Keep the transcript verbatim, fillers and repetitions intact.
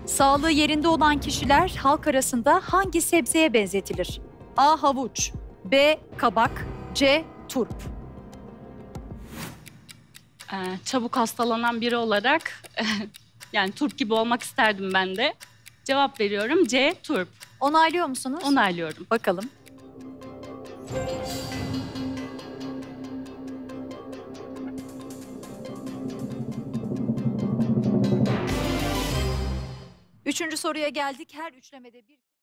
Sağlığı yerinde olan kişiler halk arasında hangi sebzeye benzetilir? A. Havuç, B. Kabak, C. Turp. Ee, çabuk hastalanan biri olarak yani turp gibi olmak isterdim ben de. Cevap veriyorum C. Turp. Onaylıyor musunuz? Onaylıyorum. Bakalım. Üçüncü soruya geldik. Her üçlemede bir...